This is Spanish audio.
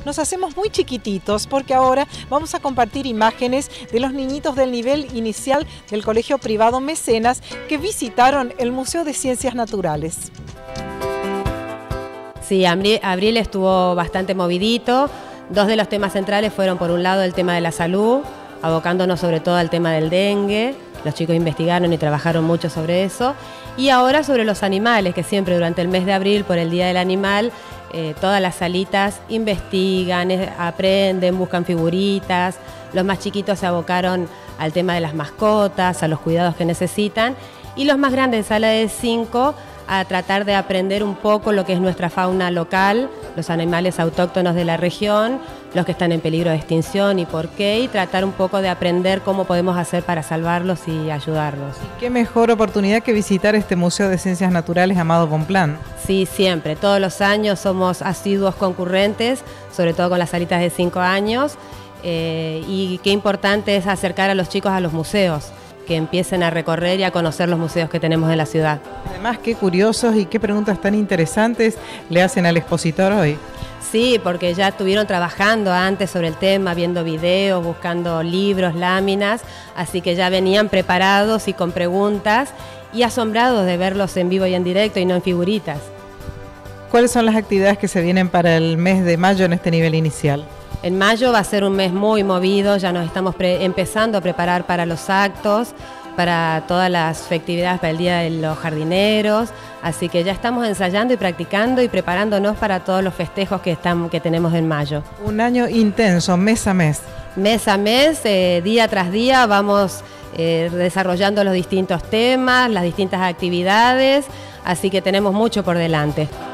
nos hacemos muy chiquititos porque ahora vamos a compartir imágenes de los niñitos del nivel inicial del Colegio Privado Mecenas que visitaron el Museo de Ciencias Naturales. Sí, abril estuvo bastante movidito. Dos de los temas centrales fueron, por un lado, el tema de la salud, abocándonos sobre todo al tema del dengue. Los chicos investigaron y trabajaron mucho sobre eso. Y ahora sobre los animales, que siempre durante el mes de abril, por el Día del Animal, todas las salitas investigan, aprenden, buscan figuritas. Los más chiquitos se abocaron al tema de las mascotas, a los cuidados que necesitan. Y los más grandes, en sala de 5, a tratar de aprender un poco lo que es nuestra fauna local, los animales autóctonos de la región, los que están en peligro de extinción y por qué, y tratar un poco de aprender cómo podemos hacer para salvarlos y ayudarlos. ¿Y qué mejor oportunidad que visitar este Museo de Ciencias Naturales Amado Bonpland? Sí, siempre, todos los años somos asiduos concurrentes, sobre todo con las salitas de 5 años, y qué importante es acercar a los chicos a los museos, que empiecen a recorrer y a conocer los museos que tenemos en la ciudad. Además, qué curiosos y qué preguntas tan interesantes le hacen al expositor hoy. Sí, porque ya estuvieron trabajando antes sobre el tema, viendo videos, buscando libros, láminas, así que ya venían preparados y con preguntas y asombrados de verlos en vivo y en directo y no en figuritas. ¿Cuáles son las actividades que se vienen para el mes de mayo en este nivel inicial? En mayo va a ser un mes muy movido, ya nos estamos empezando a preparar para los actos, para todas las festividades, para el Día de los Jardineros, así que ya estamos ensayando y practicando y preparándonos para todos los festejos que tenemos en mayo. Un año intenso, mes a mes. Mes a mes, día tras día vamos desarrollando los distintos temas, las distintas actividades, así que tenemos mucho por delante.